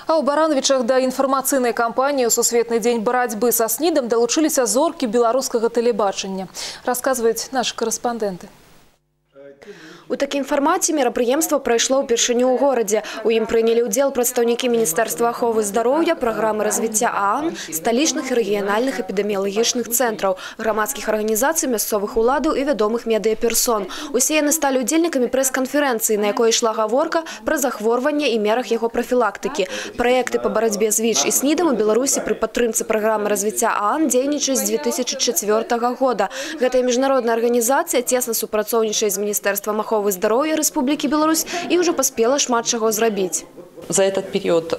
А у Барановичах до информационной кампании «Сусветный день борьбы со СНИДом» долучились зорки белорусского телебачення, рассказывают наши корреспонденты. У такім фармаце мерапрыемства прайшло ўпершыню ў горадзе. У ім прынялі ўдзел прадстаўнікі Міністэрства аховы здароўя, праграмы развіцця ААН, сталічных і рэгіянальных эпідэміялагічных цэнтраў, грамадскіх арганізацый, мясцовых уладаў і вядомых медыяперсон. Усе яны сталі ўдзельнікамі прэс-канферэнцыі, на якой ішла гаворка пра захворванне і мерах яго прафілактыкі. Праекты па барацьбе з ВІЧ і СНІДам у Беларусі пры падтрымцы праграмы развіцця ААН дзейнічаюць з 2004 года. Гэтая міжнародная арганізацыя цесна супрацоўнічае з Міністэрствам аховы здоровья Республики Беларусь и уже поспела шмат чаго зрабіць. За этот период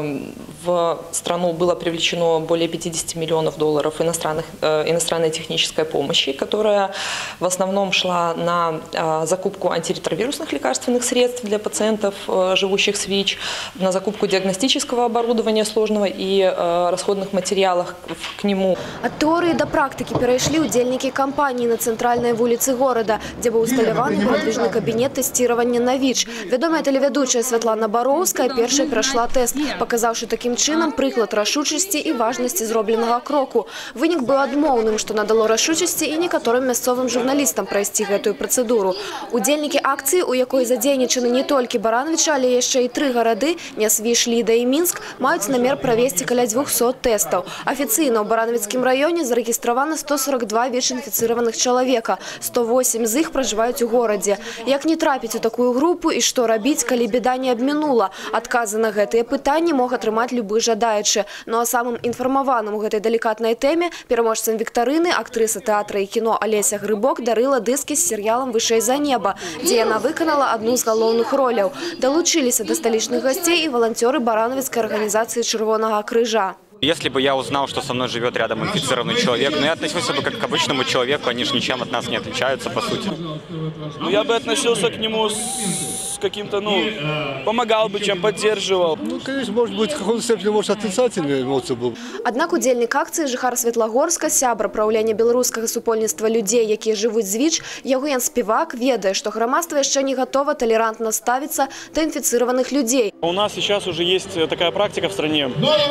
в страну было привлечено более 50 миллионов долларов иностранной технической помощи, которая в основном шла на закупку антиретровирусных лекарственных средств для пациентов, живущих с ВИЧ, на закупку диагностического оборудования сложного и расходных материалов к нему. От теории до практики перейшли удзельники кампании на центральной улице города, где был усталяваны передвижный кабинет тестирования на ВИЧ. Ведомая телеведущая Светлана Боровская першай пройшла тест, показавши таким чином приклад рашучасці і важнасці зробленага кроку. Вынік быў адмоўным, што надало рашучасці і некаторым мясцовым журналістам прайсці гэтую працэдуру. Удзельнікі акцыі, у якой задзейнічаны не толькі Барановичы, але яшчэ і 3 гарады – Нясвіж, Ліда і Мінск – маюць намер правесці каля 200 тэстаў. Афіцыйна ў Барановіцкім раёне зарэгістравана 142 ВІЧ-інфіцыраваных чалавека, 108 з іх пражываюць у горадзе. Як не трапіць у такую групу і што рабіць, калі беда не абмінула? Адказы на гэтыя пытанні мог атрымаць любы жадаючы. Ну а самым інфармаваным у гэтай далікатнай тэме пераможцам віктарыны актрыса тэатра і кіно Алеся Грыбок дарыла дыскі з серыялам «Вышэй за неба», дзе яна выканала адну з галоўных роляў. Далучыліся да сталічных гасцей і валанцёры барановіцкай арганізацыі Чырвонага крыжа. Если бы я узнал, что со мной живет рядом инфицированный человек, но я относился бы как к обычному человеку, они же ничем от нас не отличаются, по сути. Ну, я бы относился к нему с каким-то, помогал бы, чем поддерживал. Ну, конечно, может быть, в каком-то степени, может, отрицательная эмоция была. Аднак удзельнік акцыі жыхар Светлагорска, сябра праўлення беларускага супольніцтва людзей, якія жывуць з ВІЧ, Євген Співак ведае, што грамадства яшчэ не готова толерантно ставиться до инфицированных людей. У нас сейчас уже есть такая практика в стране.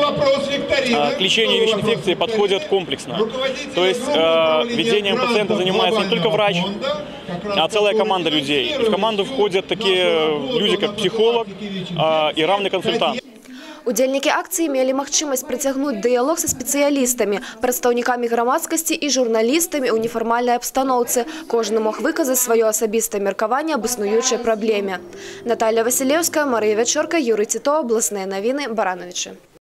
К лечению ВИЧ-инфекции подходят комплексно. То есть ведением пациента занимается не только врач, а целая команда людей. И в команду входят такие люди, как психолог и равный консультант. Удзельнікі акцыі мелі магчымасць працягнуць дыялог са спецыялістамі, прадстаўнікамі грамадскасці і журналістамі ў нефармальнай абстаноўцы. Кожны мог выказаць сваё асабістае меркаванне аб існуючай праблеме. Наталья Васілеўская, Марыя Вячорка, Юрый Тито, Абласныя навіны, Барановичы.